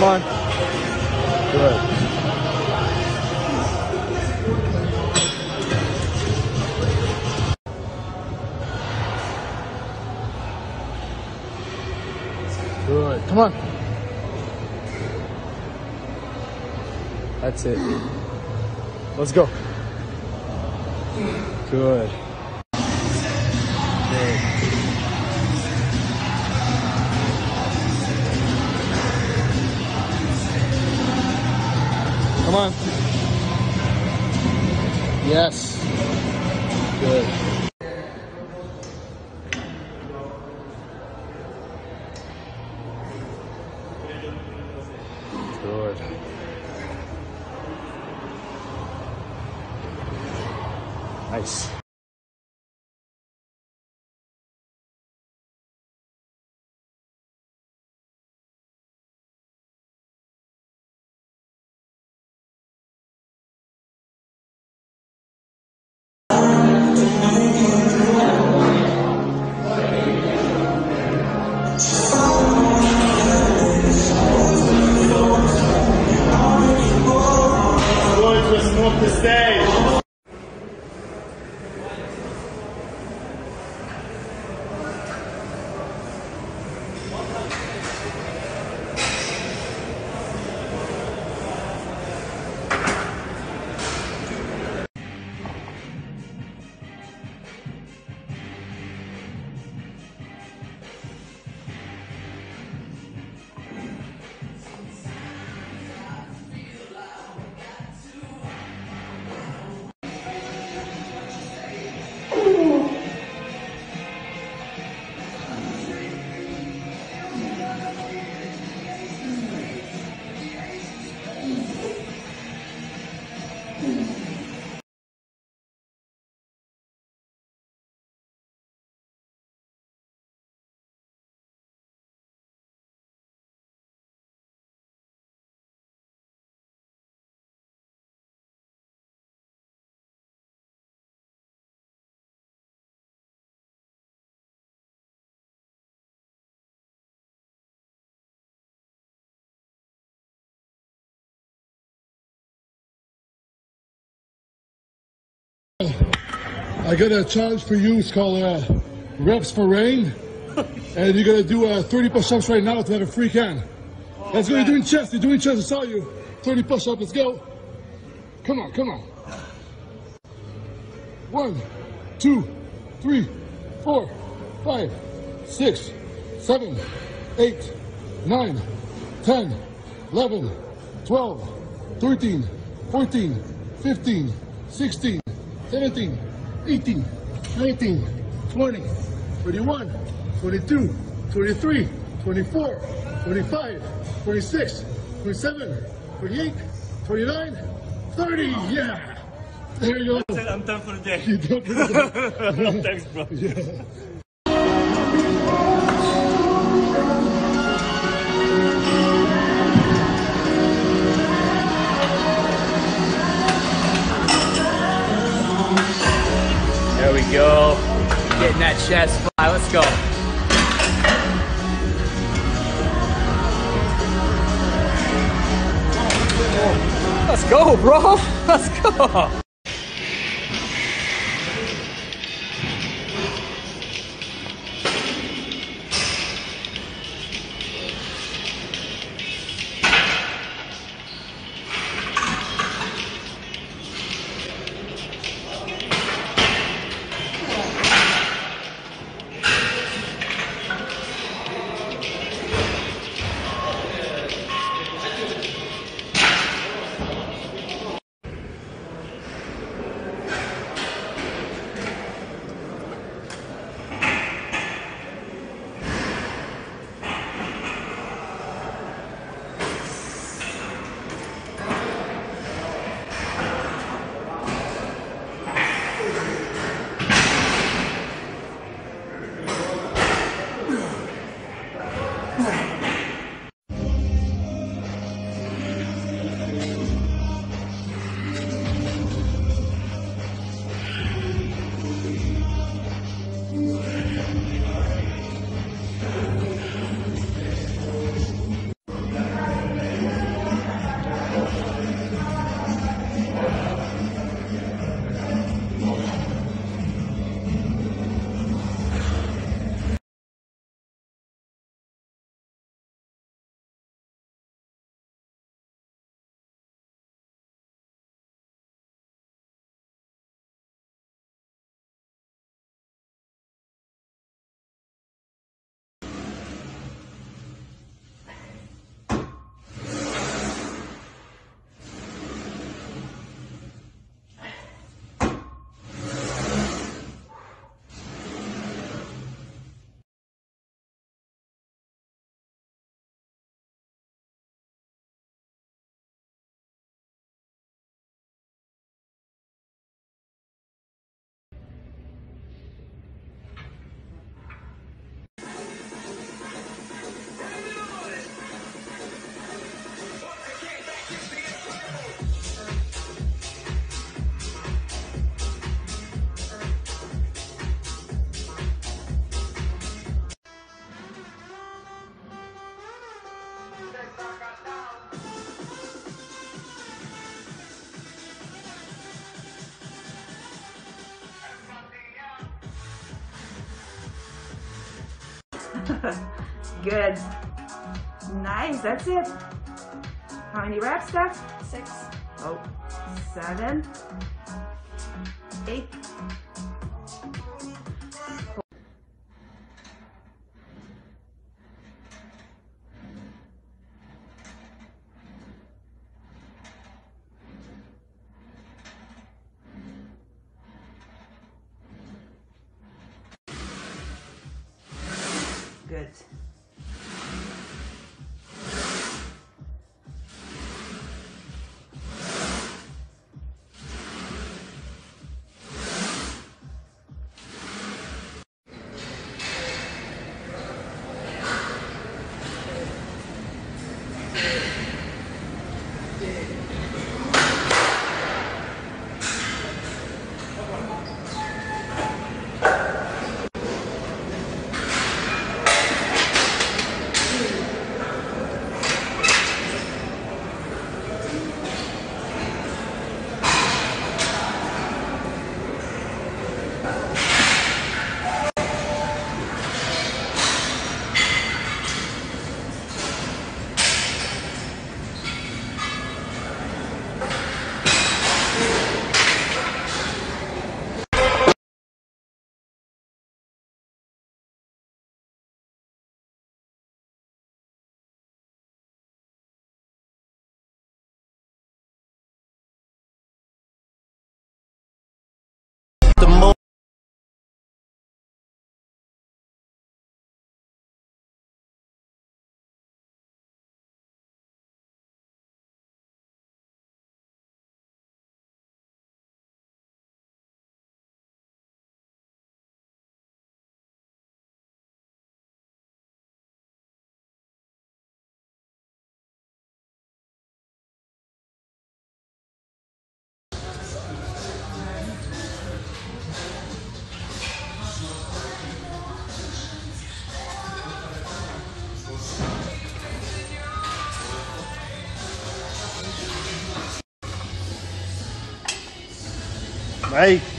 on. Good. Good. Come on. That's it. Let's go. Good. Good. Come on. Yes. Good. Good. Nice. Off the stage. I got a challenge for you. It's called Reps for Rain. And you're going to do 30 push-ups right now to have a free can. Let's go. You're doing chest. You're doing chest. I saw you. 30 push-ups. Let's go. Come on. Come on. 1, 2, 3, 4, 5, 6, 7, 8, 9, 10, 11, 12, 13, 14, 15, 16, 17, 18, 19, 20, 21, 22, 23, 24, 25, 26, 27, 28, 29, 30. Yeah. There you go. I'm done for the day. You're done for the day. Thanks, bro. Yeah. There we go. Getting that chest fly. Let's go. Let's go, bro. Let's go. Good. Nice, that's it. How many reps, Steph? 6. Oh, 7, 8. Good. Hey.